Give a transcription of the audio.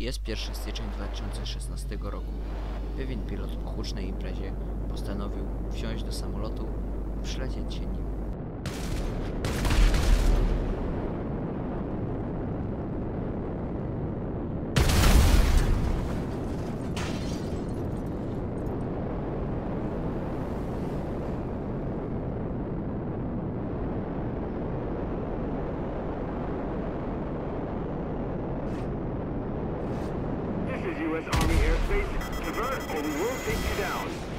Jest 1 stycznia 2016 roku. Pewien pilot po hucznej imprezie postanowił wsiąść do samolotu i przylecieć się nim. This is U.S. Army airspace. Divert or we will take you down.